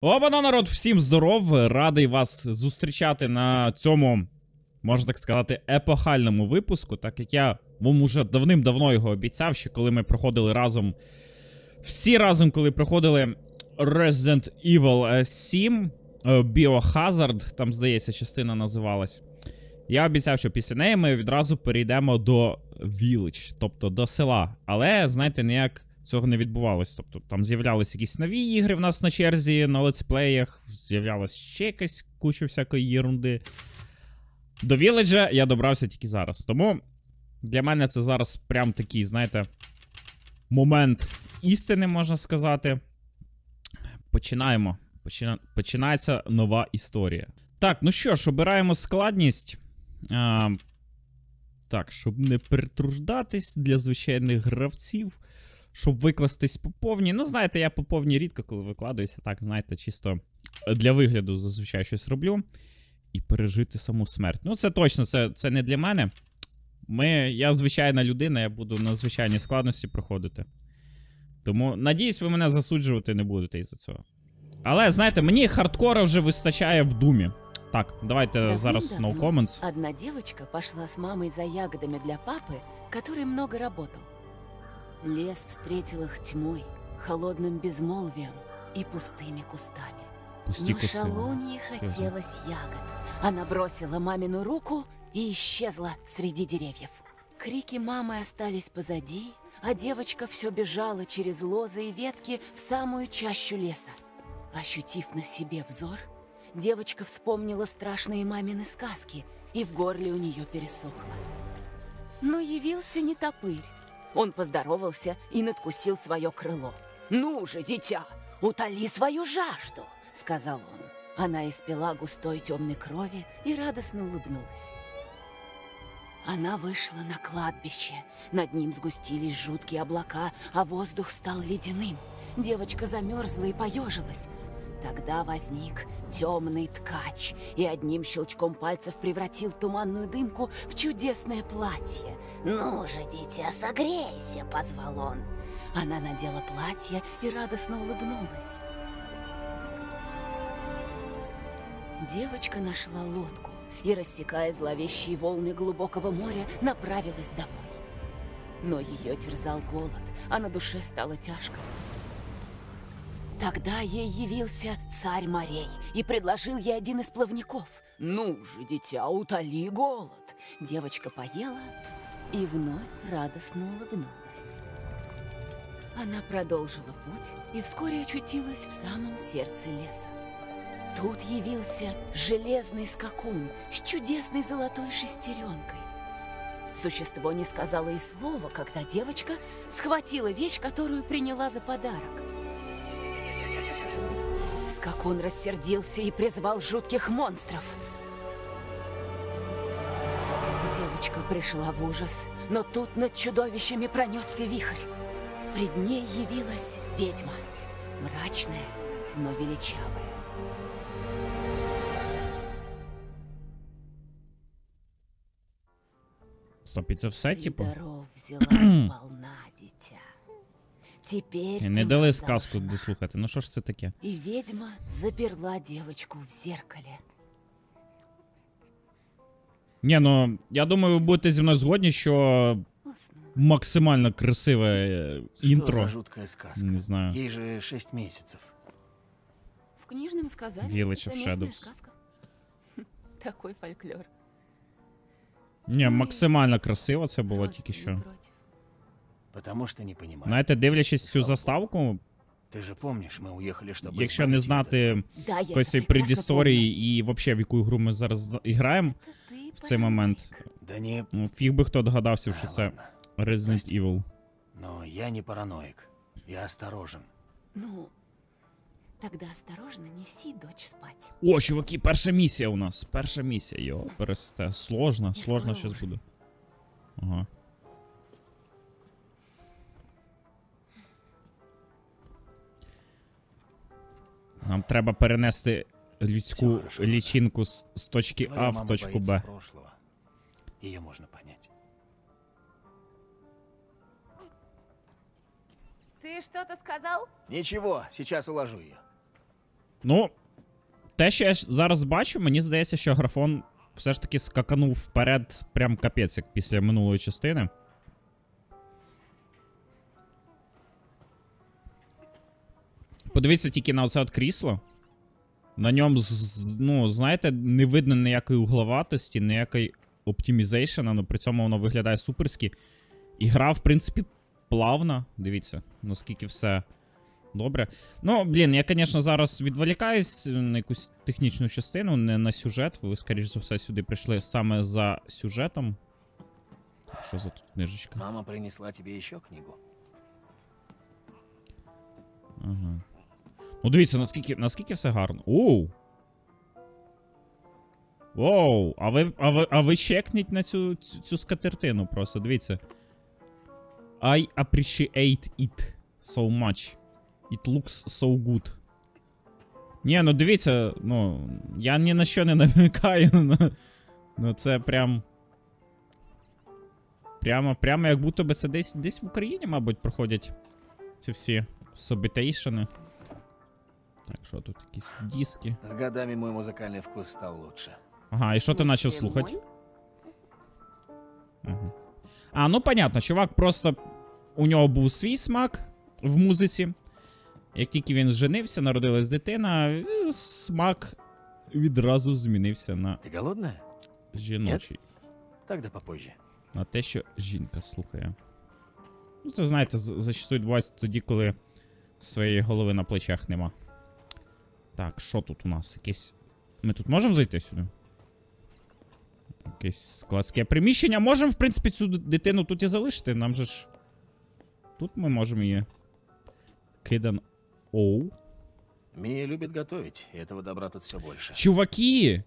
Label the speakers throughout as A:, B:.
A: Опана, народ, всім здоров! Радий вас зустрічати на цьому, можна так сказати, епохальному випуску, так як я вам уже давним-давно його обіцяв, ще коли ми проходили разом, всі разом, коли проходили Resident Evil 7, Biohazard, там, здається, частина називалась. Я обіцяв, що після неї ми відразу перейдемо до Village, тобто до села. Але, знаєте, ніяк цього не відбувалось. Тобто там з'являлись якісь нові ігри в нас на черзі, на летсплеях, з'являлась ще якась куча всякої єрунди. До Village я добрався тільки зараз. Тому для мене це зараз прям такий, знаєте, момент істини, можна сказати. Починаємо. Починається нова історія. Так, ну що ж, обираємо складність. Так, щоб не перетруждатись для звичайних гравців. Щоб викластись по повній. Ну, знаєте, я по повній рідко, коли викладаюся, так, знаєте, чисто для вигляду зазвичай щось роблю. І пережити саму смерть. Ну, це точно, це не для мене. Я звичайна людина, я буду на звичайній складності проходити. Тому, надіюсь, ви мене засуджувати не будете із-за цього. Але, знаєте, мені хардкора вже вистачає в думі. Так, давайте зараз no comments.
B: Одна девочка пошла с мамой за ягодами для папы, который много работал. Лес встретил их тьмой, холодным безмолвием и пустыми кустами. Но шалунье хотелось ягод. Она бросила мамину руку и исчезла среди деревьев. Крики мамы остались позади, а девочка все бежала через лозы и ветки в самую чащу леса. Ощутив на себе взор, девочка вспомнила страшные мамины сказки, и в горле у нее пересохло. Но явился не топырь. Он поздоровался и надкусил свое крыло. «Ну же, дитя, утоли свою жажду!» — сказал он. Она испила густой темной крови и радостно улыбнулась. Она вышла на кладбище. Над ним сгустились жуткие облака, а воздух стал ледяным. Девочка замерзла и поежилась. Тогда возник темный ткач и одним щелчком пальцев превратил туманную дымку в чудесное платье. «Ну же, дитя, согрейся!» — позвал он. Она надела платье и радостно улыбнулась. Девочка нашла лодку и, рассекая зловещие волны глубокого моря, направилась домой. Но ее терзал голод, а на душе стало тяжко. Тогда ей явился царь морей и предложил ей один из плавников. «Ну же, дитя, утоли голод!» Девочка поела и вновь радостно улыбнулась. Она продолжила путь и вскоре очутилась в самом сердце леса. Тут явился железный скакун с чудесной золотой шестеренкой. Существо не сказало и слова, когда девочка схватила вещь, которую приняла за подарок. Скакун рассердился и призвал жутких монстров. Девочка пришла в ужас, но тут над чудовищами пронесся вихрь. Пред ней явилась ведьма, мрачная, но величавая.
A: Стоп, і це все, типу?
B: Даров взяла сполна, дитя. Теперь
A: Не дали сказку дослухати. Ну що ж це таке?
B: И ведьма заперла девочку в зеркале.
A: Ні, ну, я думаю, ви будете зі мною згодні, що максимально красиве інтро.
C: Что за жуткая сказка?
A: Не знаю.
C: Ей же 6 месяцев.
B: В книжном сказали,
A: Village
B: это
A: of
B: местная
A: Shadows.
B: сказка. Такой фольклор.
A: Ні, максимально красиво це було
B: Просто
A: тільки
B: не
A: що.
B: против.
C: Потому что не понимаю.
A: Знаєте, дивлячись цю заставку,
C: Ты же помнишь, мы уехали, чтобы...
A: якщо не знати
B: Да, я
A: якоїсь
B: это
A: цієї
B: прекрасно
A: предісторії і взагалі в яку гру ми зараз граємо
B: помню. Это ты
A: в цей момент,
C: Да не...
A: ну, фіг би хто догадався, що це
C: ладно.
A: Resident Evil.
C: Но я не параноик. Я осторожен.
B: Ну, тогда осторожно неси дочь спать.
A: О, чуваки, перша місія у нас. Перша місія, йо, пересте. Сложно
B: скоро
A: щось
B: уже.
A: буде. Ага. Нам треба перенести людську
C: Всё хорошо,
A: лічинку з точки
C: Твоя
A: А в
C: мама
A: точку
C: боится
A: Б.
C: прошлого. Ее можно понять.
D: Ты что-то сказал?
C: Ничего, сейчас уложу ее.
A: Ну, те, що я зараз бачу, мені здається, що графон все ж таки скаканув вперед, прям капець, як після минулої частини. Подивіться тільки на оце от крісло. На ньому, ну, знаєте, не видно ніякої угловатості, ніякої оптимізейшена, але при цьому воно виглядає суперськи. І гра, в принципі, плавна. Дивіться, наскільки все добре. Ну, блін, я, звісно, зараз відволікаюсь на якусь технічну частину, не на сюжет. Ви, скоріш за все, сюди прийшли саме за сюжетом. Що за тут книжечка?
C: Мама принесла тебе еще книгу.
A: Ага. Ну, дивіться, наскільки все гарно. Оу! Воу! А ви чекніть на цю скатертину просто, дивіться. I appreciate it so much. It looks so good. Ні, ну дивіться, ну, я ні на що не намікаю, ну це прям... Прямо як будто би це десь в Україні, мабуть, проходять ці всі собітейшени. Так, що тут якісь диски?
C: С годами мой музыкальный вкус стал лучше.
A: Ага, і що ти почав слухати? Угу. А, ну понятно, чувак просто... У нього був свій смак в музиці. Як тільки він зженився, народилась дитина, смак відразу змінився на
C: Ты голодная?
A: жіночий.
C: Тогда попозже.
A: На те, що жінка слухає. Ну, це, знаєте, зачастую відбувається тоді, коли своєї голови на плечах нема. Так, що тут у нас? Якесь... Ми тут можемо зайти сюди? Якесь складське приміщення. Можемо, в принципі, цю дитину тут і залишити. Нам же ж... Тут ми можемо її... Кидан... Оу.
C: Мия любит готовить, и этого добра тут все больше.
A: Чуваки!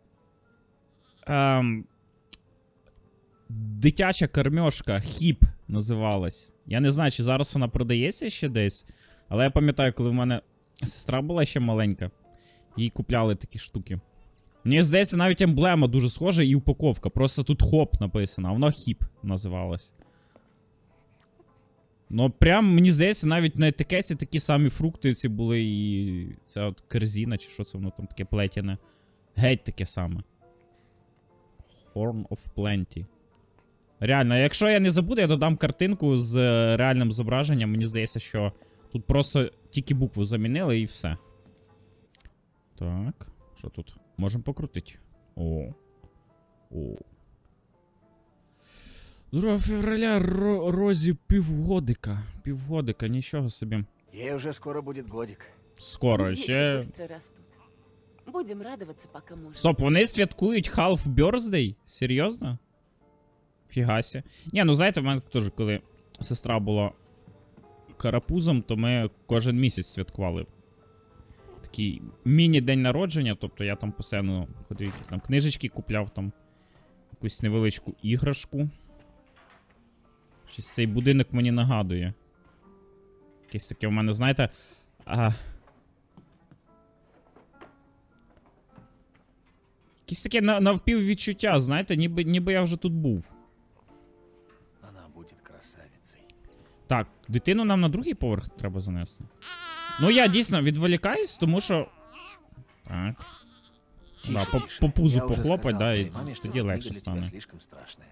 A: Дитяча кормьошка Хіп називалась. Я не знаю, чи зараз вона продається ще десь. Але я пам'ятаю, коли в мене сестра була ще маленька. Їй купляли такі штуки. Мені здається, навіть емблема дуже схожа і упаковка. Просто тут хоп написано, а воно Хіп називалось. Ну, прям, мені здається, навіть на етикеті такі самі фрукти ці були і... Це от корзина, чи що це воно там таке плетяне. Геть таке саме. Horn of Plenty. Реально, якщо я не забуду, я додам картинку з реальним зображенням. Мені здається, що тут просто тільки букву замінили і все. Так, що тут? Можемо покрутити. О. 2 февраля Розі півгодика. Півгодика, нічого собі.
C: Ей уже скоро будет годик.
A: Скоро,
B: Дети
A: ще...
B: быстро растут. Будем радоваться, пока можно.
A: Стоп, вони святкують Half Birthday? Серйозно? Фігасі. Ні, ну знаєте, в мене теж, коли сестра була карапузом, то ми кожен місяць святкували. Такий міні-день народження, тобто я там постійно ходив, якісь там книжечки купляв, там якусь невеличку іграшку. Щось цей будинок мені нагадує. Якесь таке в мене, знаєте... Якесь таке навпіввідчуття, знаєте, ніби я вже тут був.
C: Она будет красавицей.
A: Так, дитину нам на другий поверх треба занести. Ну, я дійсно відволікаюсь, тому що... Так. Да, по пузу
C: Я уже
A: похлопать,
C: сказал
A: да, і
C: твоей маме, что
A: тоді
C: эта
A: легше
C: книга для
A: стане.
C: тебя слишком страшная.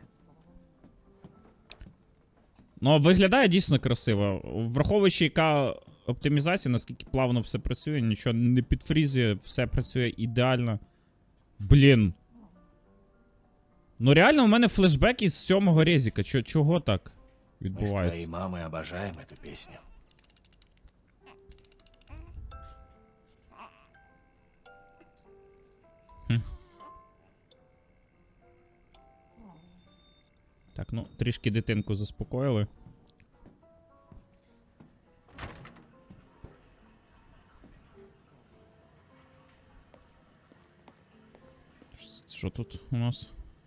A: Ну, виглядає дійсно красиво. Враховуючи, яка оптимізація, наскільки плавно все працює, нічого не підфрізує, все працює ідеально. Блін. Ну реально у мене флешбек із 7-го резіка. Чого так
C: Мы с
A: відбувається?
C: твоей мамой обожаем эту песню.
A: Так, ну, трішки дитинку заспокоїли. Що тут у нас?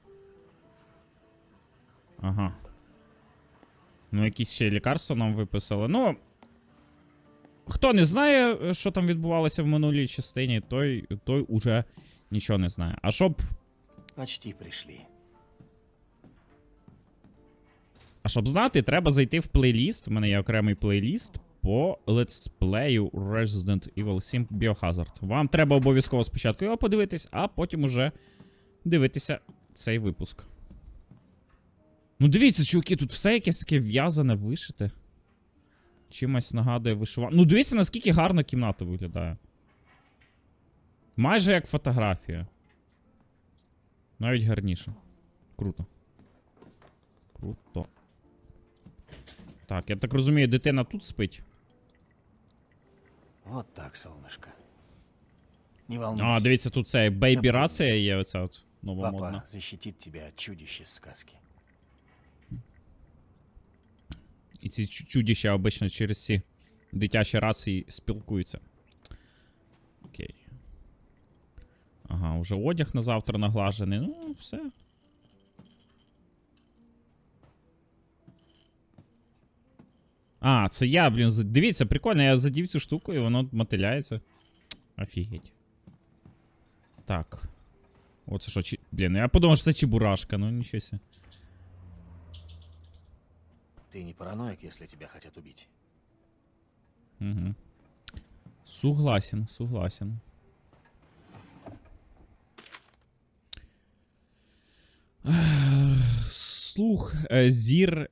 A: Ага. Ну, якісь ще лікарства нам виписали. Ну, хто не знає, що там відбувалося в минулій частині, той уже нічого не знає. А щоб...
C: Почти пришли.
A: А щоб знати, треба зайти в плейліст. У мене є окремий плейліст по летсплею Resident Evil 7 Biohazard. Вам треба обов'язково спочатку його подивитись, а потім уже дивитися цей випуск. Ну дивіться, чуваки, тут все якесь таке в'язане, вишите. Чимось нагадує вишивання. Ну дивіться, наскільки гарно кімната виглядає. Майже як фотографія. Навіть гарніше. Круто. Круто. Так, я так розумію, дитина тут спить.
C: Вот так, солнышко. Не волнуйся.
A: А, дивіться, тут це бейбі-рація є, оця от нова
C: Папа
A: модна.
C: защитит тебя от чудищ из сказки.
A: І ці чудища обично через ці дитячі рації спілкуються. Окей. Ага, вже одяг на завтра наглажений. Ну, все. А, це я, блін, дивіться, прикольно, я задів цю штуку і воно мотиляється. Офігеть. Так. Оце що, блін, я подумав, що це чебурашка, ну нічого себе.
C: Ты не параноик, если тебя хотят убить.
A: Угу. Согласен, согласен. Слух, зір,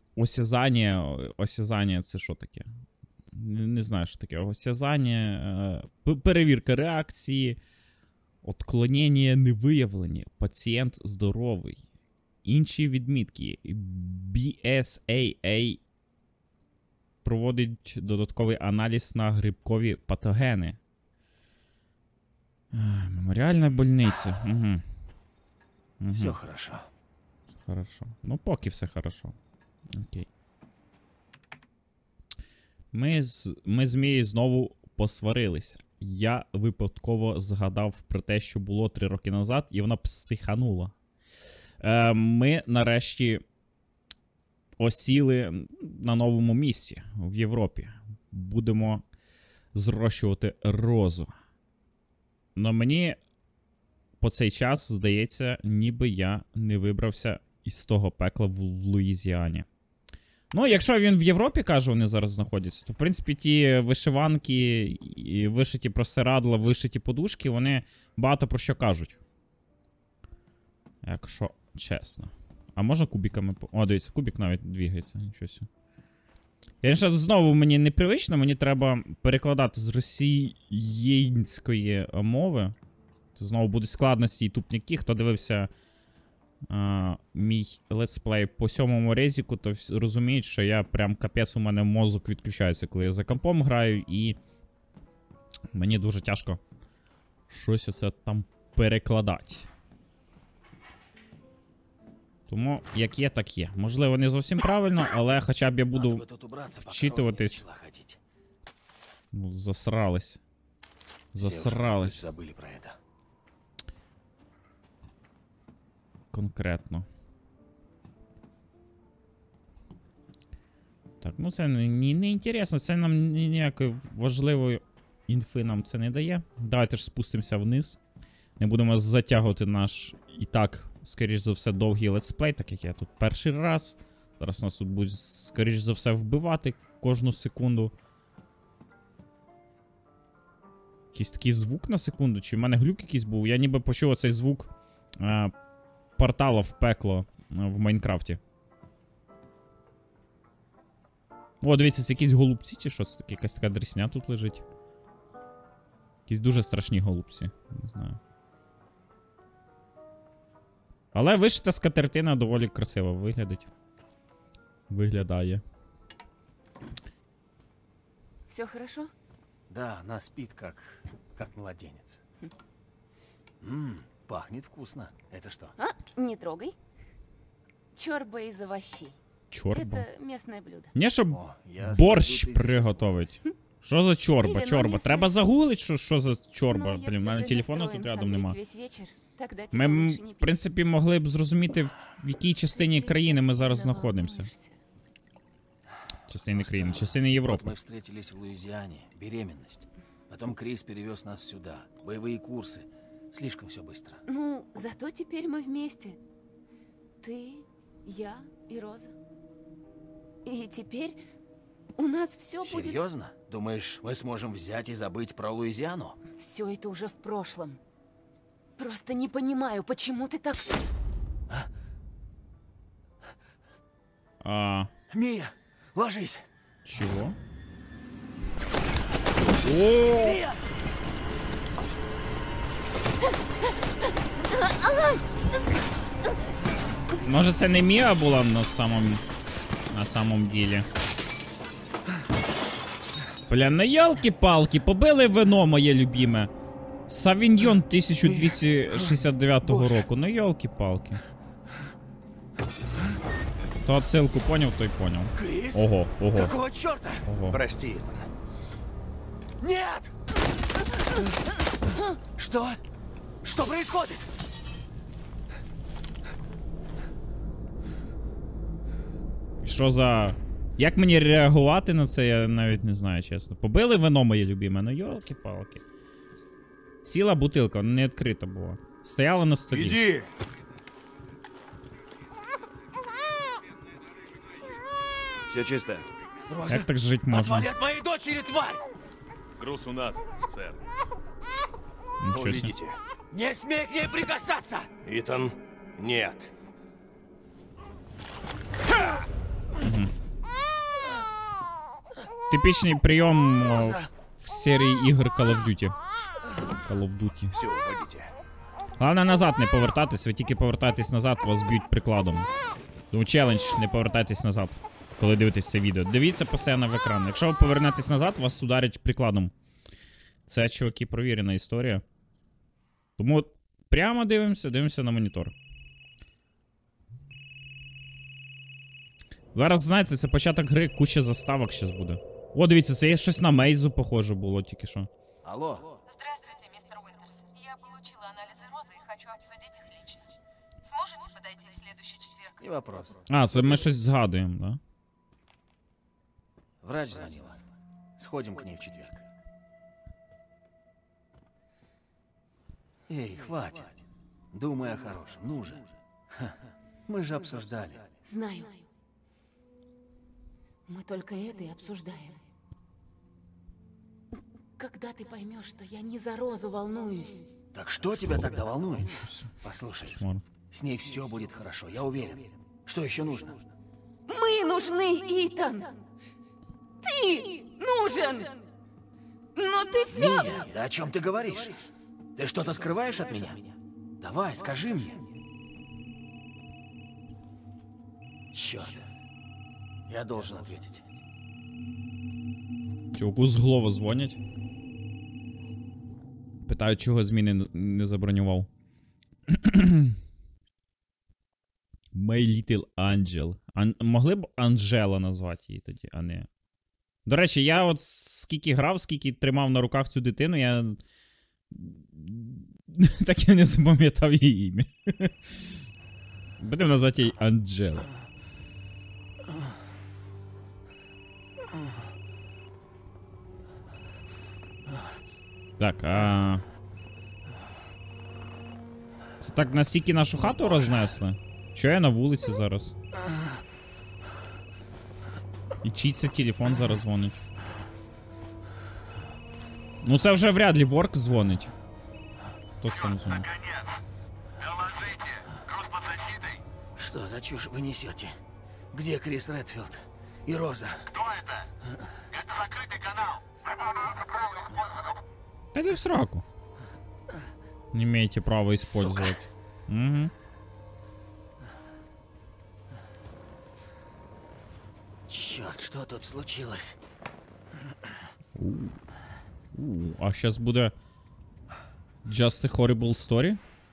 A: осязання це що таке? Не знаю, що таке. Осязання, перевірка реакції, отклонення не виявлені, пацієнт здоровий. Інші відмітки. BSAA проводить додатковий аналіз на грибкові патогени. Меморіальна больниця. Угу. Угу.
C: Все хорошо.
A: Хорошо. Ну, поки все хорошо. Окей. Ми з Мією знову посварилися. Я випадково згадав про те, що було 3 роки назад, і вона психанула. Ми нарешті осіли на новому місці в Європі. Будемо зрощувати розу. Но мені по цей час здається, ніби я не вибрався із того пекла в Луїзіані. Ну, якщо він в Європі, каже, вони зараз знаходяться, то, в принципі, ті вишиванки, і вишиті простирадла, вишиті подушки, вони багато про що кажуть. Якщо чесно. А можна кубиками... О, дивіться, кубик навіть двігається, нічого собі. Я ще знову мені непривично, мені треба перекладати з росіянської мови. Це знову будуть складності і тупняки. Хто дивився мій летсплей по 7-му резіку, то розуміють, що я прям капець, у мене мозок відключається, коли я за компом граю, і мені дуже тяжко щось оце там перекладати. Тому, як є, так є. Можливо, не зовсім правильно, але хоча б я буду вчитуватись. Ну, засрались. Засрались.
C: Забыли про это.
A: Конкретно. Так, ну це не інтересно, це нам ніякої важливої інфи нам це не дає. Давайте ж спустимося вниз. Не будемо затягувати наш і так, скоріш за все, довгий летсплей, так як я тут перший раз. Зараз нас тут будуть, скоріш за все, вбивати кожну секунду. Якийсь такий звук на секунду, чи в мене глюк якийсь був? Я ніби почув оцей звук портала в пекло в Майнкрафті. О, дивіться, це якісь голубці чи що? Це якась така дресня тут лежить. Якісь дуже страшні голубці. Не знаю. Але вишита скатертина доволі красиво виглядає.
B: Все хорошо?
C: Да, она спит как младенец. Пахнет вкусно. Это что?
B: А, не трогай. Чорба из овощей.
A: Чорба?
B: Это местное блюдо.
A: Не, щоб
C: О, я
A: борщ
C: смотрю, ты здесь
A: приготовить. Що за чорба?
B: Ірина,
A: Чорба.
B: місце.
A: Треба загуглить, що за чорба.
B: Но если
A: Блін, в мене
B: ты
A: телефону
B: настроен
A: тут рядом
B: хамить
A: нема.
B: весь вечер, тогда тебя
A: Ми,
B: лучше не
A: в принципі, могли б зрозуміти, в якій частині
B: Если
A: країни ми
B: так
A: зараз
B: сильно
A: знаходимося.
B: волнуешься.
A: Частини
C: Просто
A: країни, частини
C: Вот
A: Європи.
C: мы встретились в Луизиане, беременность. Потом Крис перевез нас сюда, боевые курсы. Слишком все быстро.
B: Ну, зато теперь мы вместе. Ты, я и Роза. И теперь У нас все будет...
C: Серьезно? Думаешь, мы сможем взять и забыть про Луизиану?
B: Все это уже в прошлом. Просто не понимаю, почему ты так...
C: Мия, ложись!
A: Чего?
C: Мия!
A: Може це не Міа була на самом ділі? Бля, на ялки-палки, побили вино моє любіме. Савіньйон 1269 року, ну ялки-палки. То отсилку поняв, той поняв.
C: Крис?
A: Ого, ого,
C: Какого черта?
A: ого.
D: Прости, Итан.
C: Нет! Что? Что происходит?
A: Що за... Як мені реагувати на це, я навіть не знаю, чесно. Побили вино моє любіме, ну йолки-палки. Ціла бутилка, вона не відкрита була. Стояла на столі.
D: Иди! Все чисто.
C: Роза,
A: Як так жити можна?
C: отвали от моей дочери, тварь!
D: Груз у нас, сэр.
A: Нічого себе.
D: Увидите.
C: Не смей к ней прикасаться!
D: Итан, нет.
A: Типічний прийом
C: Роза,
A: в серії ігор Call of Duty. Call of Duty.
D: Все, уходите.
A: Головне назад не повертатись, ви тільки повертаєтесь назад, вас б'ють прикладом. Тому челендж, не повертайтесь назад, коли дивитесь це відео. Дивіться постійно в екран. Якщо ви повернетесь назад, вас ударять прикладом. Це, чуваки, провірена історія. Тому прямо дивимося на монітор. Зараз, знаєте, це початок гри, куча заставок зараз буде. О, дивіться, це є щось на Мейзу похоже було тільки що.
C: алло,
E: Здравствуйте, мистер Уинтерс. Я получила анализы Розы и хочу обсудить их лично. Сможете подойти в следующий четверг?
C: не вопрос.
A: А, це ми щось згадуємо, да?
C: Врач звонила. Сходим к ней в четверг. Эй, хватит. Думай о хорошем, ну же. Ха, мы же обсуждали.
B: Знаю. Мы только это и обсуждаем. Когда ты поймешь, что я не за Розу волнуюсь?
C: Так что тебя тогда волнует? Послушай,
A: Кошмар.
C: с ней все будет хорошо, я уверен. Что еще нужно?
B: Мы нужны, Итан! Ты нужен! Но ты все...
C: Мия, да о чем ты говоришь? Ты что-то скрываешь от меня? Давай, скажи мне. Черт. Я должен ответить.
A: Чуваку з Глова дзвонять. Питають, чого зміни не забронював. My Little Angel. Могли б Анжела назвати її тоді, а не. До речі, я от скільки грав, скільки тримав на руках цю дитину, я. Так я не запам'ятав її ім'я. Будемо назвати її Анджела. Так, це так настільки нашу хату рознесли? Що я на вулиці зараз? І чий це телефон зараз дзвонить? Ну це вже вряд ли Ворк дзвонить. Хто це там дзвонить?
C: Что за чушь вы несете? Где Крис Редфилд и Роза?
F: Кто это? Это закрытый канал.
A: Та иди в сраку. Не имеете права использовать. Угу.
C: Черт, что тут случилось?
A: А сейчас буде Just a Horrible Story.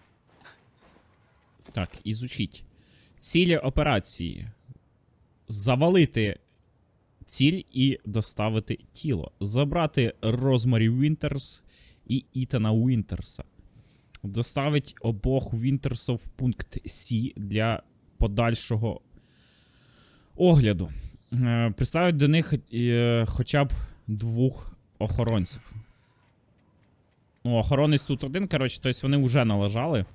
A: Так, изучить. Цілі операції. Завалити ціль і доставити тіло. Забрати Розмарі Вінтерс і Ітана Вінтерса. Доставить обох Вінтерсів в пункт С для подальшого огляду. Приставить до них хоча б 2 охоронців. Ну, охоронець тут один, коротше, тобто вони вже налажали.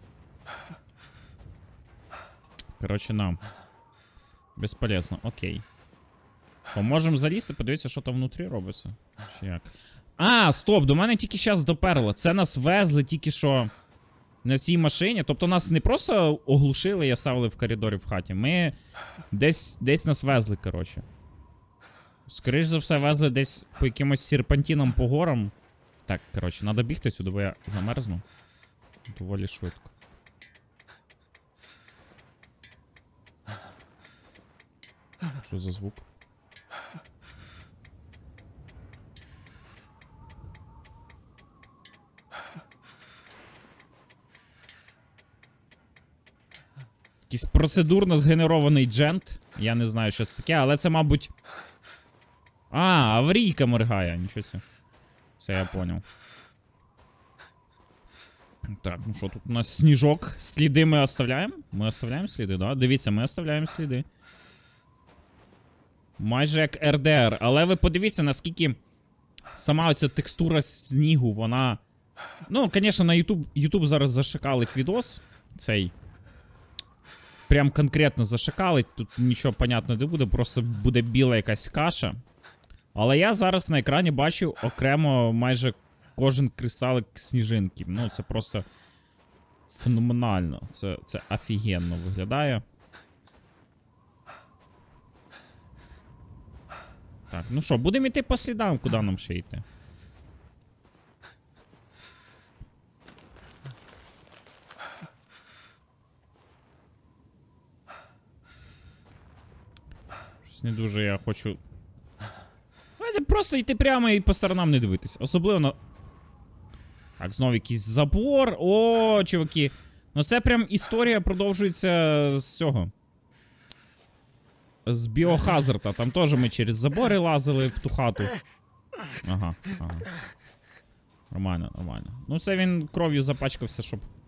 A: Коротше, нам. Безполезно, окей. Що, можемо залізти, подивитися, що там внутрі робиться? Чи як? А, стоп, до мене тільки зараз доперло. Це нас везли тільки що на цій машині. Тобто нас не просто оглушили і оставили в коридорі в хаті. Ми десь нас везли, коротше. Скоріше за все, везли десь по якимось серпантинам по горам. Так, коротше, треба бігти сюди, бо я замерзну. Доволі швидко. Що за звук? Якийсь процедурно згенерований джент. Я не знаю, що це таке, але це, мабуть. А, аварійка моргає. Нічого себе. Все, я поняв. Так, ну що, тут у нас сніжок. Сліди ми оставляємо? Ми оставляємо сліди, да? Дивіться, ми оставляємо сліди. Майже як РДР. Але ви подивіться, наскільки сама оця текстура снігу, вона. Ну, звісно, на YouTube зараз зашикалить відос. Цей. Прям конкретно зашикалить. Тут нічого понятно не буде, просто буде біла якась каша. Але я зараз на екрані бачу окремо майже кожен кристалик сніжинки. Ну, це просто феноменально. Це офігенно виглядає. Так, ну що, будемо йти по слідам, куди нам ще йти? Щось не дуже я хочу. Давайте просто йти прямо і по сторонам не дивитись. Особливо на. Так, знову якийсь забор. О, чуваки. Ну це прям історія продовжується з цього. З Біохазарда. Там теж ми через забори лазили в ту хату. Ага. Нормально, нормально. Ну це він кров'ю запачкався,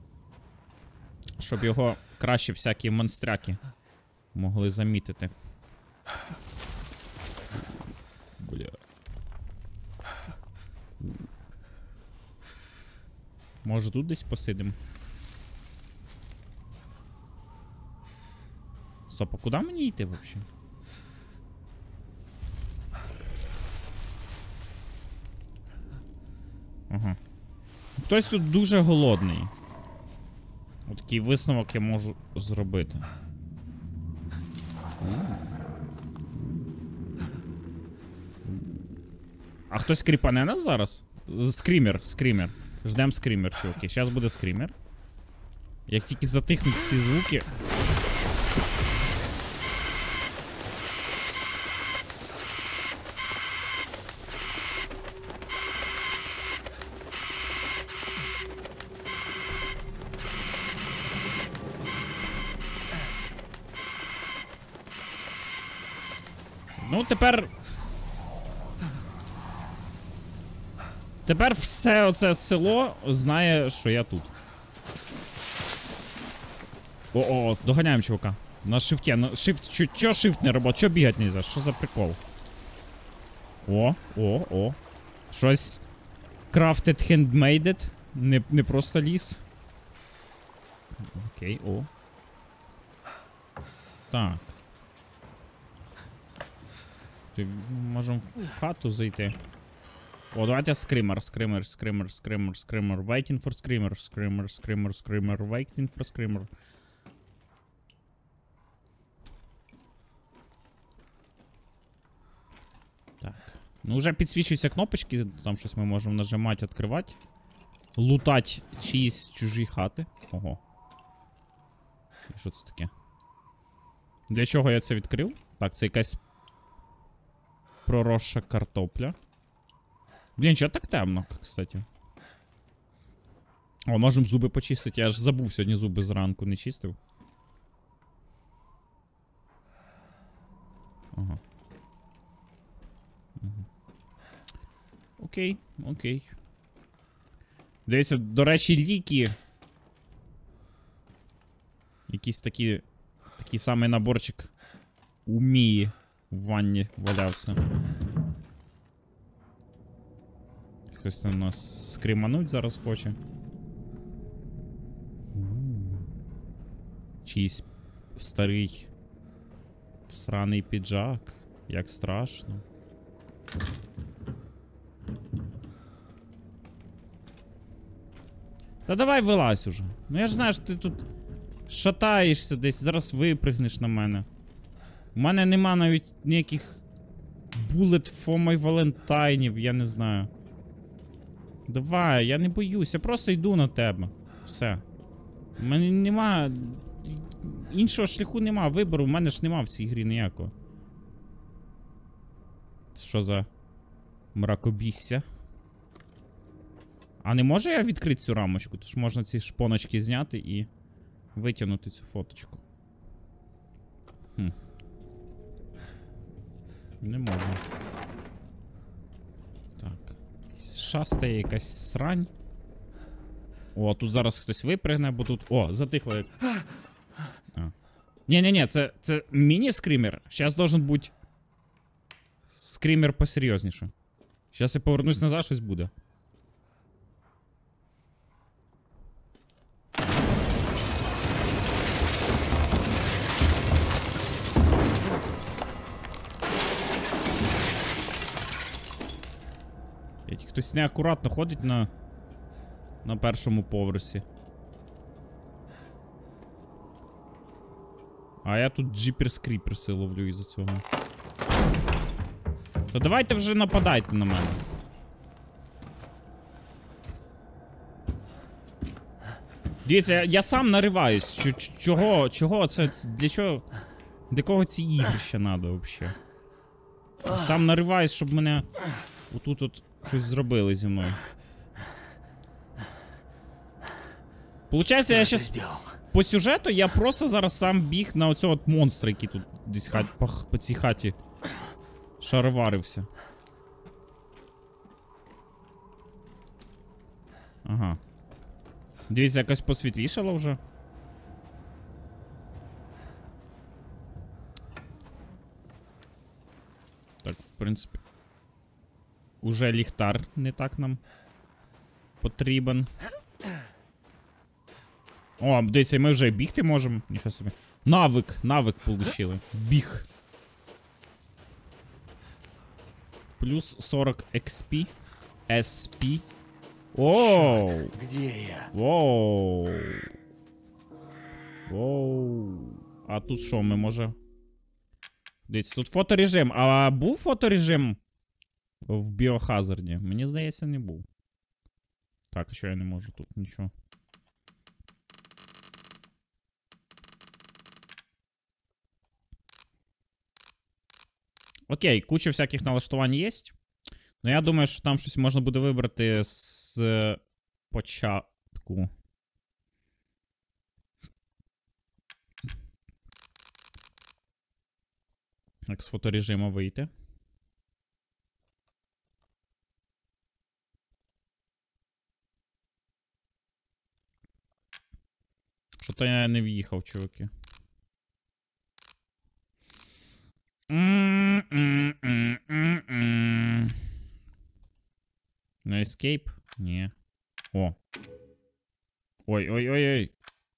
A: щоб його краще всякі монстряки могли замітити. Бля. Може тут десь посидимо? Стоп, а куди мені йти взагалі? Ага. Хтось тут дуже голодний. От такий висновок я можу зробити. А хтось кріпане нас зараз? Скрімер. Ждем скрімер, чуваки. Зараз буде скрімер. Як тільки затихнуть всі звуки. Ну, тепер все оце село знає, що я тут. О, доганяємо чувака. На шифті. На шифт. Чо шифт не робить? Чо бігать нельзя? Що за прикол? О. Щось crafted handmade. Не просто ліс. Окей, о. Так. Можемо в хату зайти. О, давайте скример. Waiting for screamer. Waiting for screamer. Так. Ну, вже підсвічуються кнопочки, там щось ми можемо нажимати, відкривати. Лутати чиїсь чужі хати. Ого. І що це таке? Для чого я це відкрив? Так, це якась проросша картопля. Блін, чого так темно, кстати? О, можемо зуби почистити. Я аж забув сьогодні зуби зранку не чистив. Ага. Окей. Дивіться, до речі, ліки. Якийсь такий самий наборчик у Мії в ванні валявся. Хтось там нас скримануть зараз хоче. Чийсь старий всраний піджак. Як страшно. Та давай вилазь уже. Ну я ж знаю, що ти тут шатаєшся десь, зараз випригнеш на мене. У мене нема навіть ніяких bullet for my valentine, я не знаю. Давай, я не боюсь, я просто йду на тебе. Все. У мене нема... Іншого шляху нема, вибору в мене ж нема в цій грі ніякого. Що за мракобісся? А не можу я відкрити цю рамочку? Тож можна ці шпоночки зняти і витягнути цю фоточку. Не можна. Так. Шастає якась срань. О, тут зараз хтось випригне, бо тут... О, затихло як... Ні-ні-ні, це міні-скример. Зараз должен бути скример посерйозніше. Зараз я повернусь назад, щось буде. Хтось неакуратно ходить на першому поверсі. А я тут джіперс-кріперси ловлю із-за цього. То давайте вже нападайте на мене. Дивіться, я сам нариваюсь. Чого це? Для чого? Для кого ці ігри ще надо взагалі? Сам нариваюсь, щоб мене отут от щось зробили зі мною. Получається, я щас... По сюжету я просто зараз сам біг на оцього от монстра, який тут десь по цій хаті шароварився. Ага. Дивіться, якось посвітлішало вже. Так, в принципі. Уже ліхтар не так нам потрібен. О, дивіться, ми вже бігти можемо. Нічого собі. Навик получили. Біг. Плюс 40 XP. SP. Оу.
C: Где я?
A: Воу. Воу. А тут що, ми може... Дивіться, тут фоторежим. А був фоторежим в Біохазарді? Мені здається, не був. Так, а що я не можу тут нічого. Окей, куча всяких налаштувань є. Ну я думаю, що там щось можна буде вибрати з початку. Як з фоторежиму вийти. Що-то я не в'їхав, чуваки. На escape? Ні. О. Ой-ой-ой-ой.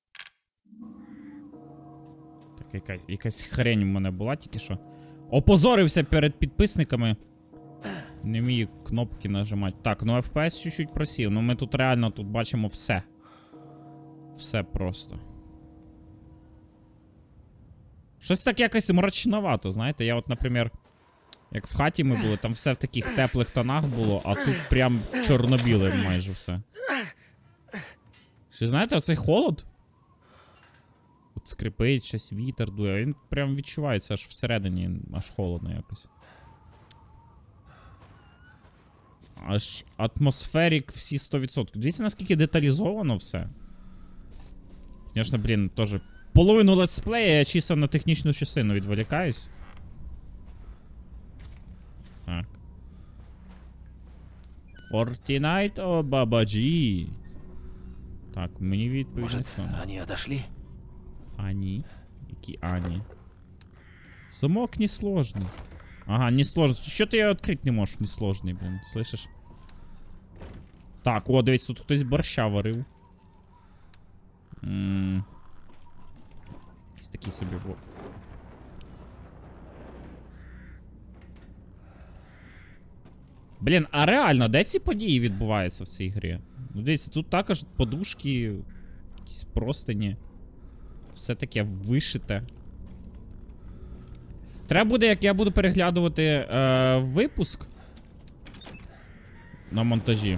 A: Так, якась хрень у мене була тільки що. Опозорився перед підписниками. Не вмію кнопки нажимати. Так, ну FPS чуть-чуть просів. Ну ми тут реально тут бачимо все. Все просто. Щось так якось мрачновато, знаєте. Я от, наприклад, як в хаті ми були, там все в таких теплих тонах було, а тут прям чорно-біле майже все. Що, знаєте, оцей холод? От скрипить, щось вітер дує, він прям відчувається аж всередині, аж холодно якось. Аж атмосферик всі 100%. Дивіться, наскільки деталізовано все. Звісно, блін, теж половину летсплея я чисто на технічну частину відволікаюсь. Так. Fortnite о Бабаджі. Так, мені відповідь.
C: Может, они отошли?
A: Ані? Які Ані? Замок несложний. Ага, несложний. Що ти його відкрити не можеш? Несложний, блін. Слышиш? Так, о, дивись, тут хтось борща варив. Якийсь такий собі. Блін, а реально, де ці події відбуваються в цій грі? Ну, дивіться, тут також подушки, якісь простині. Все таке вишите. Треба буде, як я буду переглядувати випуск на монтажі.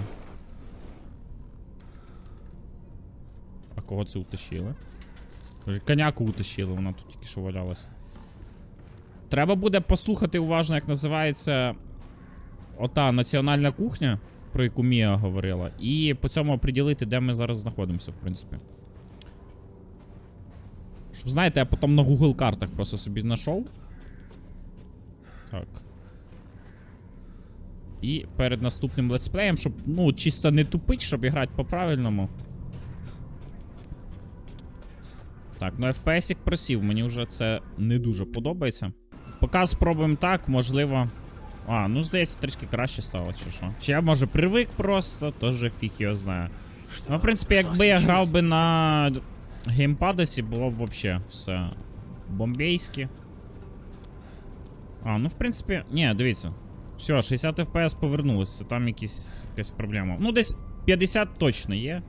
A: А кого це утащили? Коняку утащили, вона тут тільки що валялася. Треба буде послухати уважно, як називається ота національна кухня, про яку Мія говорила. І по цьому оприділити, де ми зараз знаходимося, в принципі. Щоб, знаєте, я потім на Google картах просто собі знайшов. Так. І перед наступним летсплеєм, щоб, ну, чисто не тупить, щоб грати по-правильному. Так, ну FPS-ік просів, мені вже це не дуже подобається. Поки спробуємо так, можливо. А, ну здається, трішки краще стало, чи що. Чи я, може, привик просто, теж фіг його знаю. Ну, в принципі, якби я грав би на геймпадесі, було б взагалі все бомбейське. А, ну в принципі, ні, дивіться. Все, 60 FPS повернулося, там якась проблема. Ну, десь 50 точно є.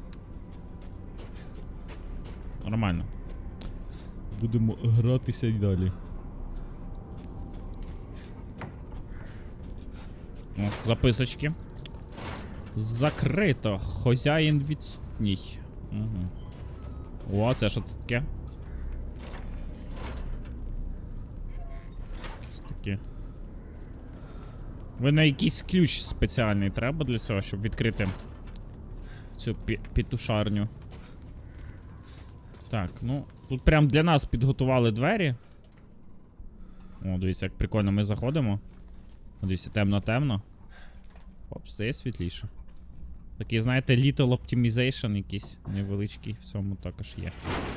A: Нормально. Будемо гратися і далі. О, записочки. Закрито. Хозяїн відсутній. Угу. О, це що це таке? Якісь такі. Ви на якийсь ключ спеціальний треба для цього, щоб відкрити цю петушарню. Так, ну, тут прям для нас підготували двері. О, дивіться, як прикольно ми заходимо. Дивіться, темно-темно. Оп, стає світліше. Такий, знаєте, little optimization якийсь невеличкий в цьому також є.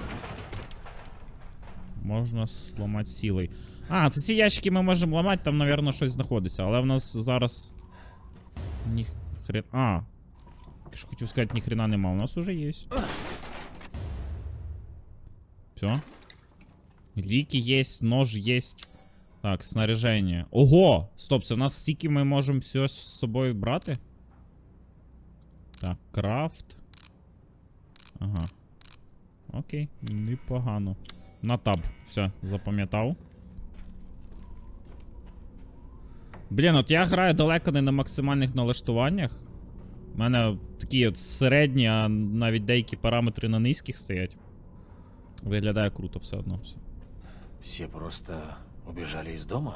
A: Можна зламати силою. А, це ці ящики ми можемо ламати, там, мабуть, щось знаходиться. Але в нас зараз... Ніхрен... А, якщо хотів сказати, ніхрена нема, у нас уже є. Все. Ліки є, нож є. Так, снаряження. Ого! Стоп, це в нас стільки ми можемо все з собою брати? Так, крафт. Ага. Окей, непогано. На таб. Все, запам'ятав. Блін, от я граю далеко не на максимальних налаштуваннях. У мене такі от середні, а навіть деякі параметри на низьких стоять. Виглядає круто все одно. Все.
C: Все просто убежали из дома?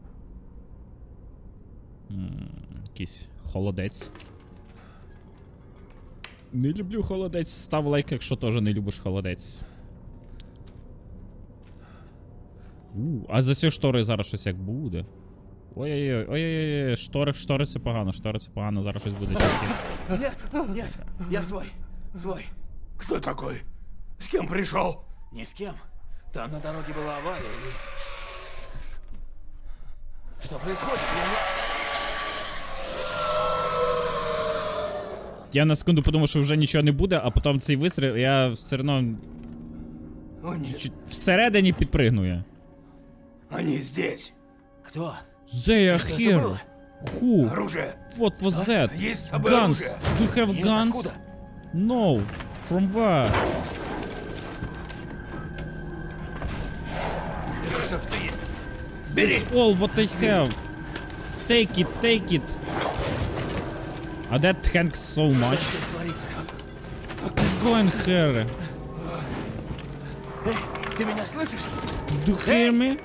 A: Якийсь холодець. Не люблю холодець. Став лайк, якщо теж не любиш холодець. А за ці штори зараз щось як буде. Ой-ой-ой, ой-ой-ой, штори це погано, зараз щось буде чути.
C: Нет, я свой.
D: Кто такой? С кем пришел?
C: Ни с кем. Там на дороге была авария и... Что происходит?
A: Я на секунду подумав, що вже нічого не буде, а потім цей вистріл, я все одно...
D: О, нет.
A: Всередині підпригнує.
D: Они здесь.
C: Кто?
A: They are
C: Что это
A: here.
C: было?
A: Who?
D: Оружие.
A: What was that?
D: Есть с собой
A: Guns.
D: оружие?
A: Do you have
C: Нет,
A: guns?
C: откуда?
A: No. From where?
D: Все, что есть.
A: That's all what I have. Take it. А that thanks so much.
C: Что творится?
A: Let's go and here.
C: Ты меня слышишь?
A: Do you hear me?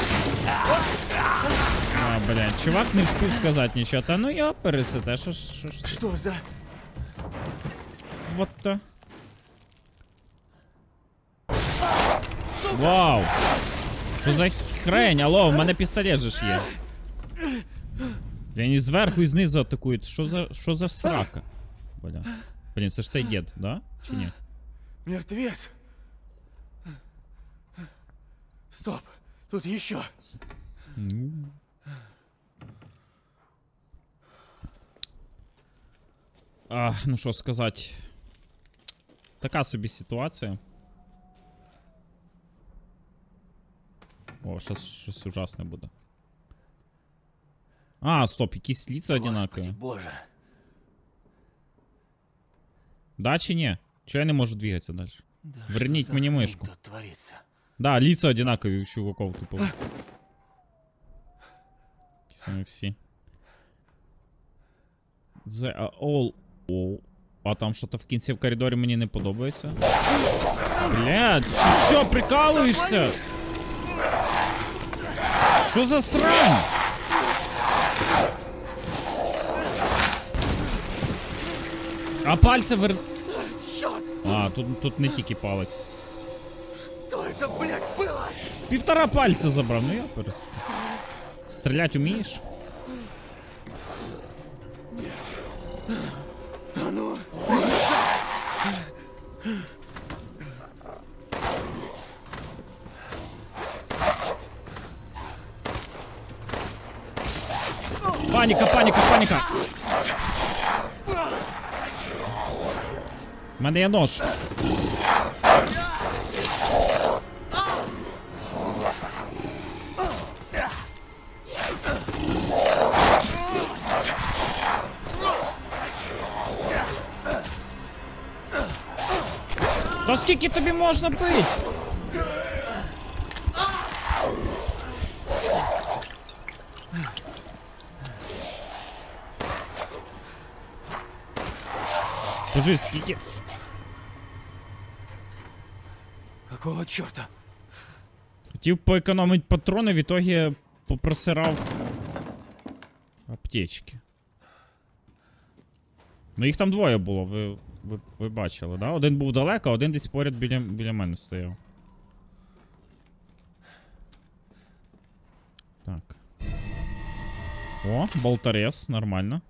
A: А, блядь, чувак не встиг сказати нічого. Та ну я пересите, що ж.
C: Что за...
A: Вот то. Вау! Що за хрень? Алло, в мене пістолет же ж є. Вони зверху і знизу атакують. Що за срака? Блін, це ж цей дід, да? Чи ні?
C: Мертвец. Стоп, тут еще.
A: Ну що сказати. Така собі ситуація. О, щось ужасне буде. А, стоп, якісь лица одинакові.
C: Господи боже.
A: Да чи ні? Чого я не можу двигатися далі?
C: Да
A: Верніть
C: что за
A: мені
C: хрень
A: мишку.
C: тут творится?
A: Да, лица одинакові у чуваков тупо. Якісь вони всі. The all... О, а там що-то в кінці в коридорі мені не подобається. Блядь, що, прикалуєшся? Що за срань? А пальці
D: Черт!
A: А, тут не тільки палець.
D: Что это, блядь, было?
A: 1,5 пальця забрав, ну я перестав. Стрілять умієш?
D: А ну!
A: Паніка, паніка, паніка! У мене є нож. Та скільки тобі можна бити? Скажи, скільки?
D: Какого черта?
A: Хотів поекономити патрони, в ітогі попросирав аптечки. Ну їх там двоє було, ви бачили, да? Один був далеко, а один десь поряд біля мене стояв. Так. О, болторез, нормально.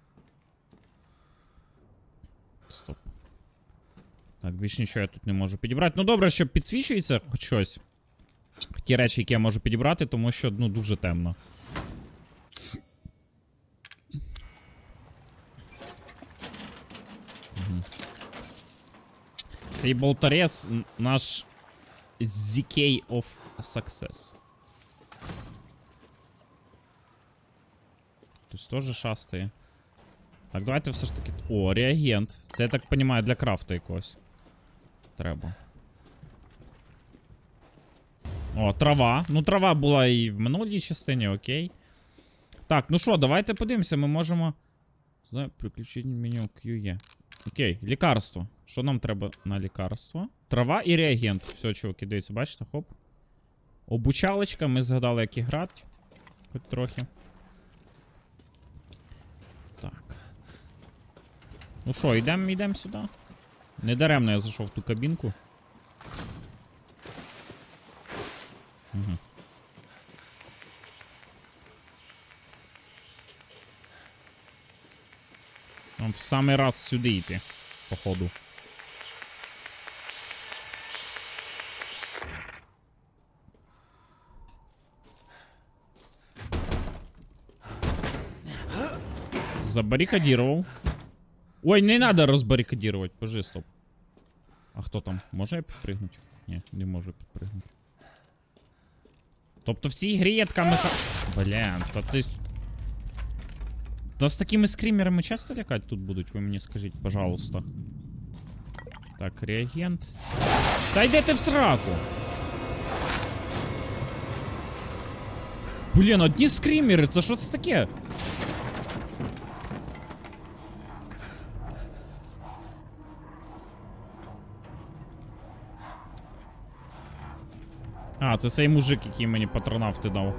A: Стоп. Так, більше нічого я тут не можу підібрати. Ну добре, що підсвічується хоч щось. Ті речі, які я можу підібрати, тому що, ну, дуже темно. Цей болторез наш ZK of Success. Тут теж шастає. Так, давайте все ж таки... О, реагент. Це, я так розумію, для крафта якогось. Треба. О, трава. Ну, трава була і в минулій частині, окей. Так, ну що, давайте подивимося, ми можемо... Приключити меню QE. Окей, лікарство. Що нам треба на лікарство? Трава і реагент. Все, чуваки, дивіться, бачите, хоп. Обучалочка, ми згадали, як і грати. Хоч трохи. Так. Ну що, йдемо сюди. Недаремно я зайшов в ту кабінку. Угу. Нам в самий раз сюди йти, походу. Забаррикадировал. Ой, не надо розбаррикадировать. Пожи, стоп. А хто там? Може я підпригнути? Ні, не можу підпригнути. Тобто в цій грі є така Блін, та ти... Та з такими скримерами часто лякати тут будуть? Ви мені скажіть, пожалуйста. Так, реагент. Та йди ти в сраку! Блін, одні скримери, це що це таке? А, це цей мужик, який мені патронавти дав.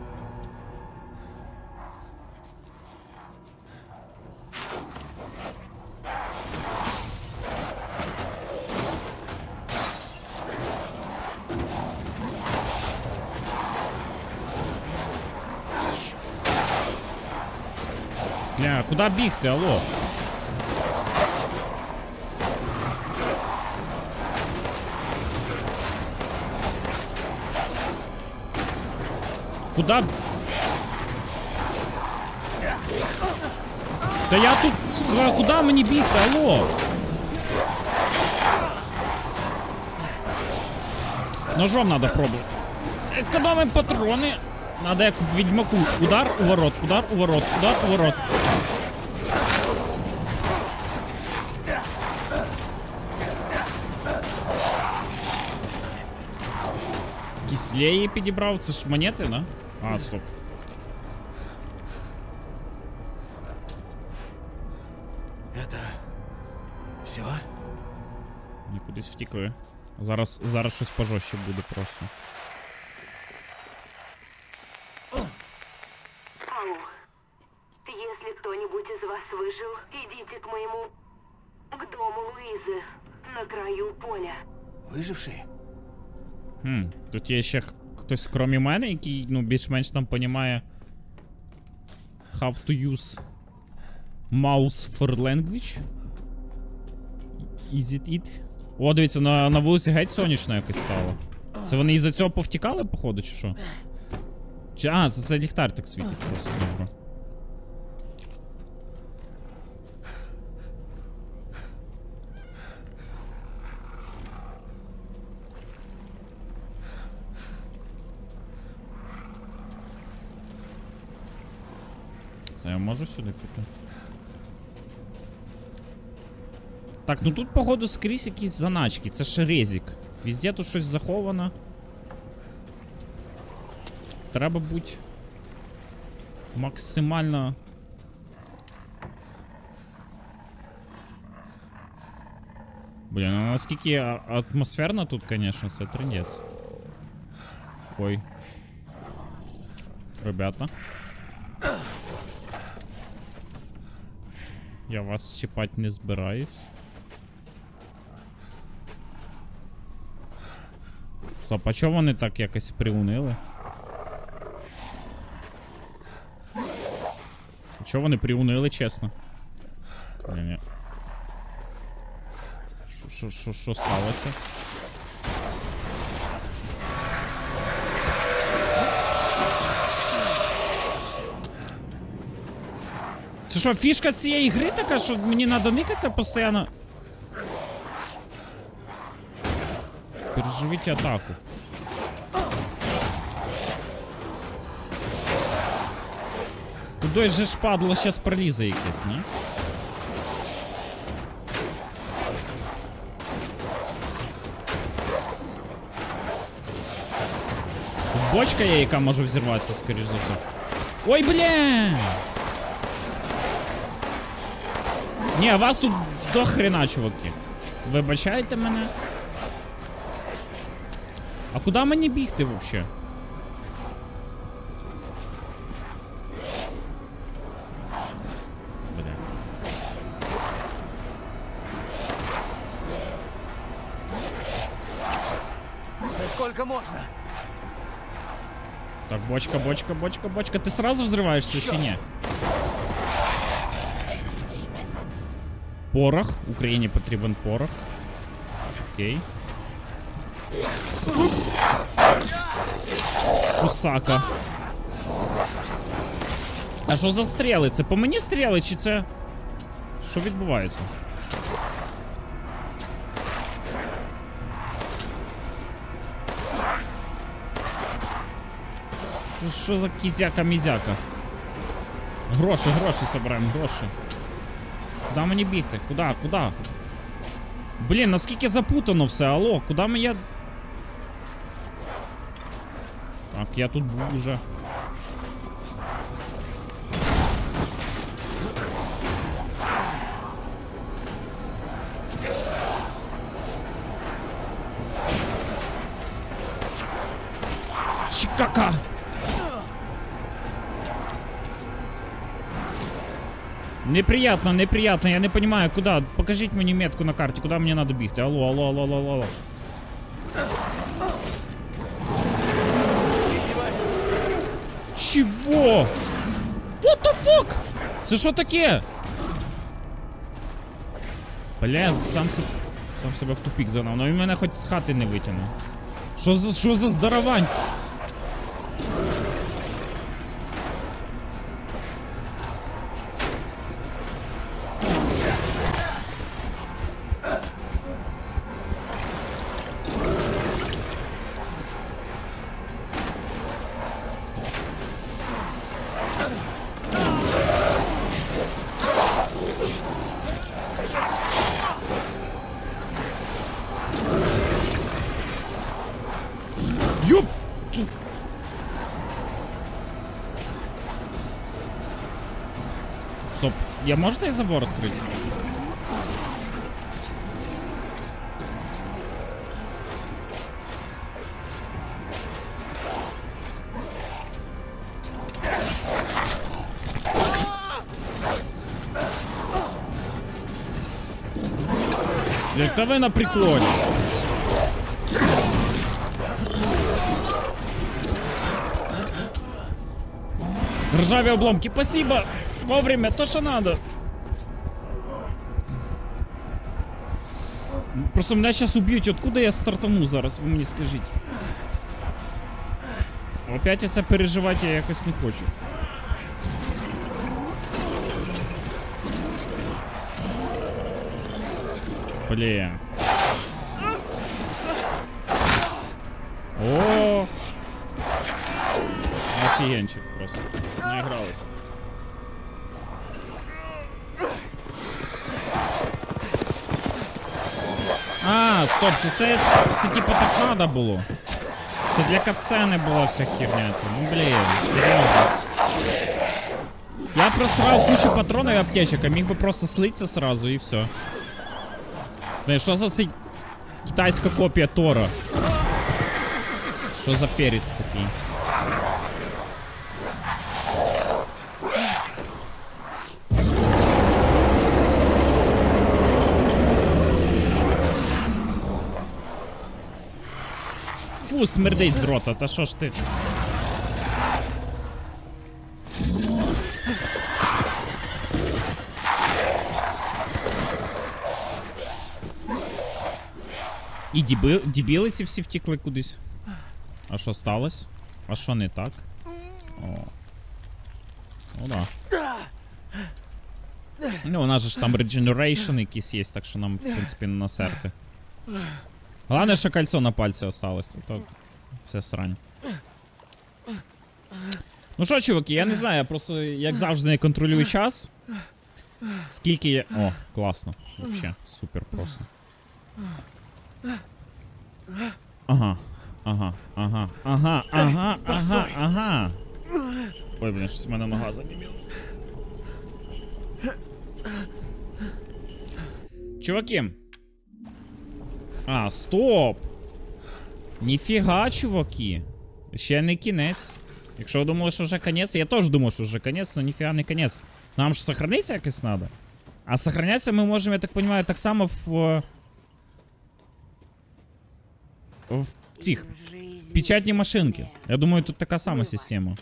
A: Бля, куди бігти, алло? Куда? Да я тут... Куда мені бігти, алло? Ножом надо пробувати. Економим патрони. Надо як в Відьмаку. Удар, уворот, удар, уворот, удар, уворот. Кислеї підібрав, це ж монети, да? А, стоп.
C: Это... все?
A: Ні, кудись втікли. Зараз щось пожорстче буде просто.
G: Ау. Если кто-нибудь из вас выжил, идите к моему... к дому Луизы, на краю поля.
C: Выжившие?
A: Тут є ще хтось, крім мене, який, ну, більш-менш там понімає how to use mouse for language. Is it it? О, дивіться, на вулиці геть сонячно якось стало. Це вони із-за цього повтікали, походу, чи що? А, це ліхтар так світить просто, добре. Я можу сюди піти? Так, ну тут, походу, скрізь якісь заначки. Це ще резик. Везде тут щось заховано. Треба бути максимально... Блін, ну наскільки атмосферно тут, конечно, це трындець. Ой. Ребята. Я вас чіпати не збираюсь. Стоп, а чого вони так якось приунили? Чого вони приунили, чесно? Ні-ні. Що сталося? Це що, фішка цієї гри така, що мені треба никатися постійно? Переживіть атаку. Кудись же ж падло, щас пролізе якесь, не? Тут бочка є, яка може взірватися, скоріш за все. Ой, бля! Ні, вас тут до хрена, чуваки. Вибачайте мене. А куди мені бігти вообще? Бля.
C: Да сколько можно?
A: Так, бочка, бочка, бочка, бочка. Ты сразу взрываешься, чи ні? Порох. Україні потрібен порох. Окей. Кусака. А що за стріли? Це по мені стріли, чи це... Що відбувається? Що за кізяка-мізяка? Гроші, гроші собираємо, гроші. Куда мені бігти? Куда? Куда? Блін, наскільки запутано все, алло, куди мені... Так, я тут був уже. Чикака! Неприятно, неприятно, я не понимаю, куда. Покажіть мені метку на карті, куди мені надо бігти. Алло, алло, алло, алло, алло. Чего? What the fuck? Це що таке? Бля, сам себе в тупик загнав. Ну він мене хоч з хати не витягнув. Що за здарувань? Ёп! Стоп, я можно и забор открыть? Это вы на преклоне. Ржавые обломки, спасибо! Вовремя, то, что надо. Просто меня сейчас убьют. Откуда я стартану зараз? Ви мені скажіть. Опять оце переживати я якось не хочу. Блин. О! Офигенчик просто. Наигралась. А, стоп, це типа так надо було. Це для катсцени була вся херня. Це. Ну блін, серйозно. Я просрав кучу патронів і аптечок, а міг би просто слитися сразу і все. Блин, що за цей китайська копія Тора? Що за перець такий? Фу, смердить з рота, та що ж ти? І дебіли ці всі втікли кудись. А що сталося? А що не так? О. Ну да. Ну, у нас же ж там regeneration якийсь є, так що нам, в принципі, не насерти. Головне, що кольцо на пальці осталось. То все срань. Ну що, чуваки, я не знаю, я просто, як завжди, не контролюю час. Скільки я... О, класно. Вообще, супер просто. Ага. Ага, ага, ага, ага, ага, ага. Ой, блін, щось в мене нога заніміла. Чуваки. А, стоп. Ніфіга, чуваки. Ще не кінець. Якщо ви думали, що вже кінець, я теж думав, що вже кінець, але ніфіга не кінець. Нам ж сохранитися якось треба. А сохранятися ми можемо, я так розумію, так само в цих печатні машинки. Я думаю, тут така сама система.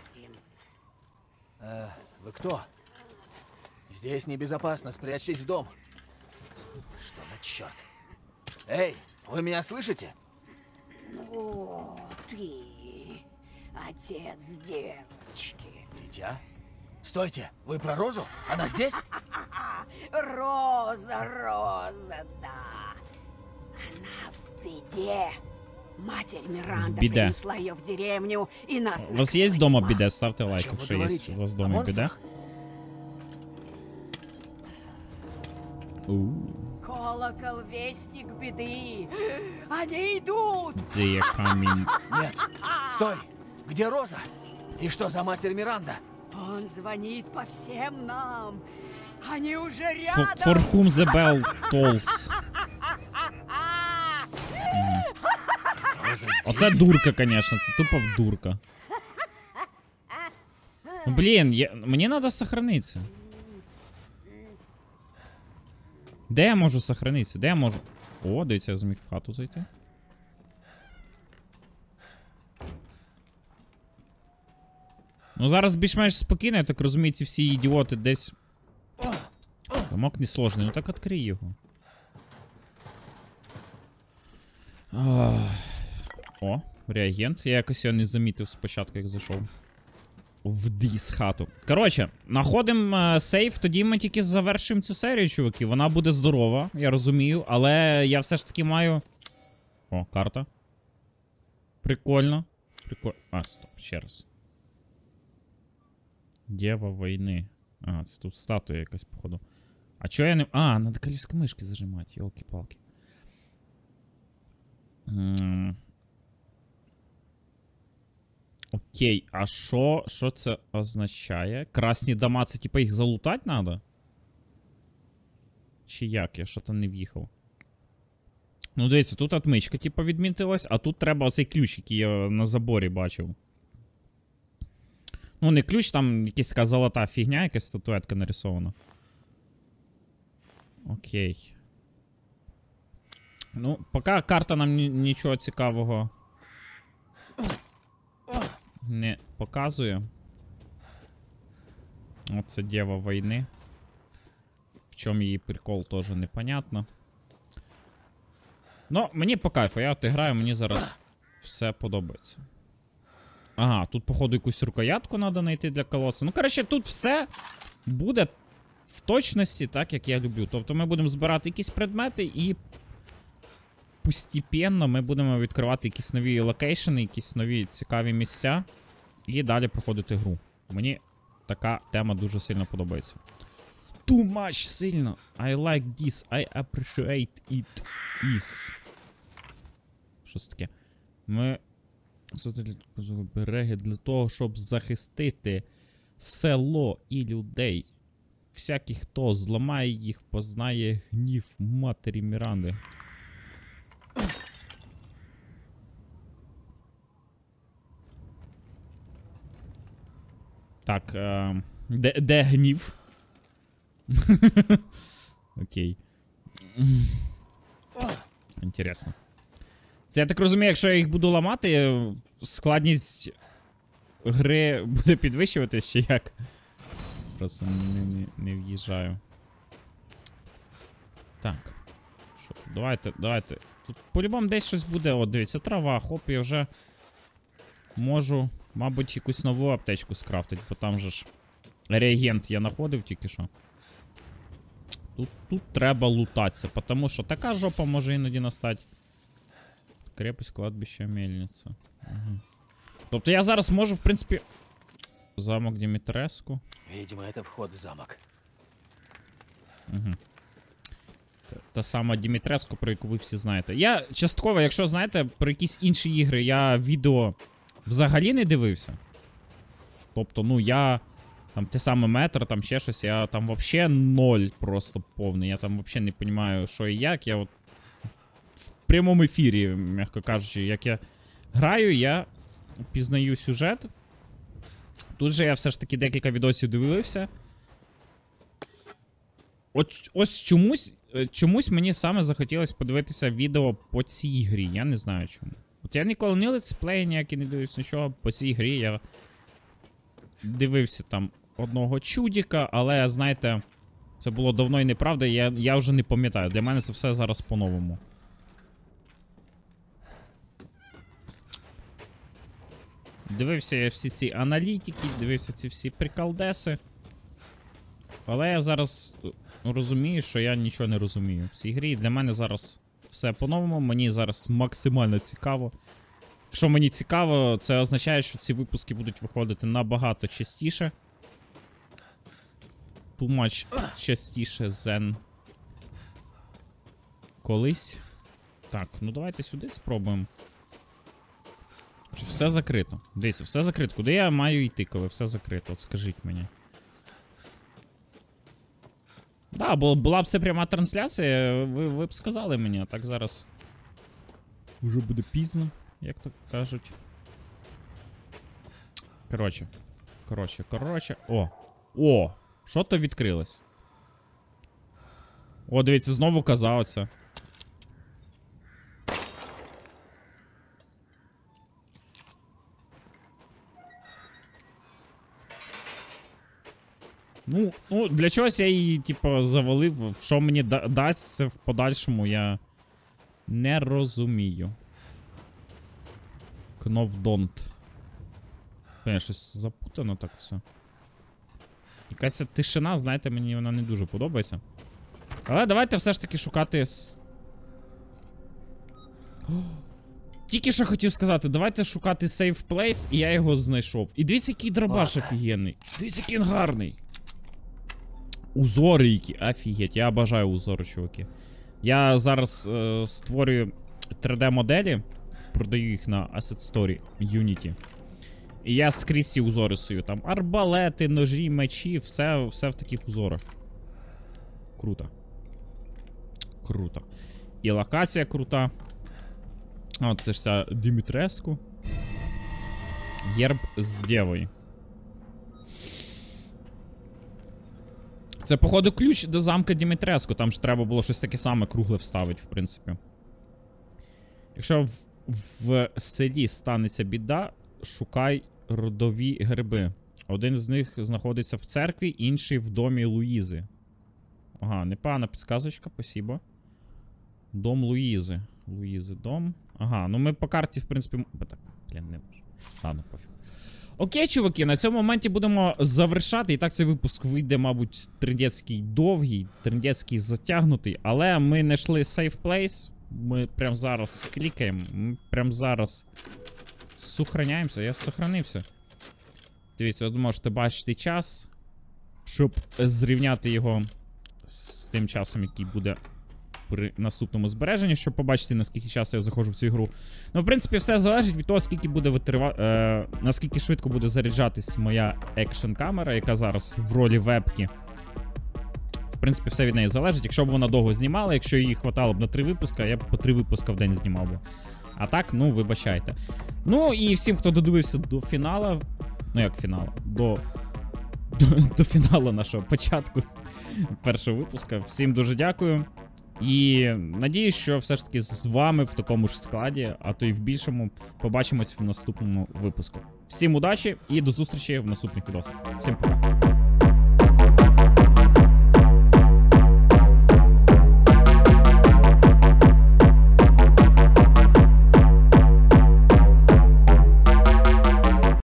C: Вы кто? Здесь небезопасно, спрячьтесь в дом. Что за черт? Эй, вы меня слышите?
G: О, ты, отец девочки.
C: Дитя? Стойте, вы про Розу? Она здесь?
G: Роза, Роза, да. Она в беде. Матерь Миранда
A: беде.
G: принесла ее в деревню и нас.
A: У вас є дома
G: тьма.
A: біде? Ставте лайк,
C: О чем вы
A: якщо є
C: говорите?
A: у вас
C: О
A: дома біде.
C: монстрах?
G: Колокол вестник беды. Они идут.
A: Це є камінь.
C: Нет. Стой! Где Роза? И что за матерь Миранда?
G: Он звонит по всем нам. Они уже рядом.
A: For whom the bell tolls.
C: Роза здесь?
A: Оце дурка, конечно, це тупо дурка. Ну, блін, мені треба сохранитися. Де я можу сохранитися? Де я можу... О, дивіться, я зміг в хату зайти. Ну зараз більш-менш спокійно, я так розумію, ці всі ідіоти десь... Замок несложний, ну так відкрий його. О, реагент. Я якось його не замітив спочатку, як зайшов. В діс хату. Коротше, знаходимо сейф, тоді ми тільки завершуємо цю серію, чуваки. Вона буде здорова, я розумію, але я все ж таки маю... О, карта. Прикольно. Прикольно. А, стоп, ще раз. Дєва війни. А, це тут статуя якась, походу. А чого я не... А, надо колесико мишки зажимати, йолки-палки. Окей, а що це означає? Красні дома, це типа їх залутати треба? Чи як? Я що-то не в'їхав. Ну, дивіться, тут отмичка, типа, відмітилась, а тут треба оцей ключ, який я на заборі бачив. Ну, не ключ, там якась така золота фігня, якась статуетка нарисована. Окей. Ну, поки карта нам нічого цікавого не показує. Оце Дєва війни. В чому її прикол, теж непонятно. Ну, мені по кайфу, я от граю, мені зараз все подобається. Ага, тут, походу, якусь рукоятку треба знайти для колоса. Ну, коротше, тут все буде в точності так, як я люблю. Тобто ми будемо збирати якісь предмети і постепенно ми будемо відкривати якісь нові локейшени, якісь нові цікаві місця. І далі проходити гру. Мені така тема дуже сильно подобається. Too much сильно. I like this. I appreciate it. Is. Що це таке? Ми береги для того, щоб захистити село і людей. Всякий, хто зламає їх, познає гнів матері Міранди. Так, де гнів? Окей. Інтересно. Це, я так розумію, якщо я їх буду ламати, складність гри буде підвищуватись, чи як? Просто не в'їжджаю. Так. Що тут? Давайте. Тут по-любому десь щось буде. О, дивіться, трава, хоп, я вже можу, мабуть, якусь нову аптечку скрафтити, бо там же ж реагент я знаходив тільки що. Тут треба лутатися, тому що така жопа може іноді настати. Крепость, кладбище, мельниця. Ага. Тобто я зараз можу, в принципі... Замок Дімітреску.
C: Видимо, это вход в замок.
A: Угу. Це та сама Дімітреску, про яку ви всі знаєте. Я частково, якщо знаєте, про якісь інші ігри, я відео взагалі не дивився. Тобто, ну, я... Там те саме метр, там ще щось, я там вообще ноль просто повний. Я там вообще не розумію, що і як. Я от в прямому ефірі, м'яко кажучи, як я граю, я пізнаю сюжет. Тут же я все ж таки декілька відосів дивився. Ось чомусь мені саме захотілося подивитися відео по цій грі. Я не знаю чому. От я ніколи не летсплеї ніякі не дивився, нічого. По цій грі я дивився там одного чудіка, але, знаєте, це було давно і неправда, я вже не пам'ятаю. Для мене це все зараз по-новому. Дивився я всі ці аналітики, дивився ці всі приколдеси. Але я зараз розумію, що я нічого не розумію в цій грі. Для мене зараз все по-новому, мені зараз максимально цікаво. Якщо мені цікаво, це означає, що ці випуски будуть виходити набагато частіше. Too much частіше than колись. Так, ну давайте сюди спробуємо. Все закрито. Дивіться, все закрито. Куди я маю йти, коли все закрито? От скажіть мені. Да, бо була б це пряма трансляція, ви б сказали мені, а так зараз вже буде пізно, як то кажуть. Коротше. О! Що то відкрилось? О, дивіться, знову коза оця. Ну, для чогось я її, типу, завалив. Що мені дасть це в подальшому, я не розумію. Кновдонт. Щось запутано так все. Якась тишина, знаєте, мені вона не дуже подобається. Але давайте все ж таки шукати Тільки що хотів сказати, давайте шукати safe place, і я його знайшов. І дивіться, який дробаш офігенний. Дивіться, який він гарний. Узори які, офігеть, я обожаю узори, чуваки. Я зараз створюю 3D-моделі, продаю їх на Asset Story Unity. І я скрізь ці узори сую. Там арбалети, ножі, мечі, все в таких узорах. Круто. Круто. І локація крута. От це ж ця Дімітреску. Герб з дєвою. Це, походу, ключ до замка Дімітреску. Там ж треба було щось таке саме кругле вставити, в принципі. Якщо в селі станеться біда, шукай родові герби. Один з них знаходиться в церкві, інший в домі Луїзи. Ага, непогана підсказочка, спасибо. Дом Луїзи. Луїзи, дом. Ага, ну ми по карті, в принципі... Блін, не можу. Ладно, пофіг. Окей, чуваки, на цьому моменті будемо завершати. І так цей випуск вийде, мабуть, трендецький довгий, трендецький затягнутий. Але ми знайшли safe place. Ми прямо зараз клікаємо. Ми прямо зараз сохраняємося. Я сохранився. Дивіться, ви можете бачити час, щоб зрівняти його з тим часом, який буде при наступному збереженні, щоб побачити, наскільки часу я заходжу в цю гру. Ну, в принципі, все залежить від того, скільки буде наскільки швидко буде заряджатись моя екшн камера, яка зараз в ролі вебки. В принципі, все від неї залежить. Якщо б вона довго знімала, якщо її хватало б на 3 випуска, я б по 3 випуска в день знімав би. А так, ну, вибачайте. Ну, і всім, хто додивився до фіналу, ну, як фіналу, до фіналу нашого початку першого випуска. Всім дуже дякую. І надіюсь, що все ж таки з вами в такому ж складі, а то й в більшому, побачимось в наступному випуску. Всім удачі і до зустрічі в наступних відосах. Всім пока.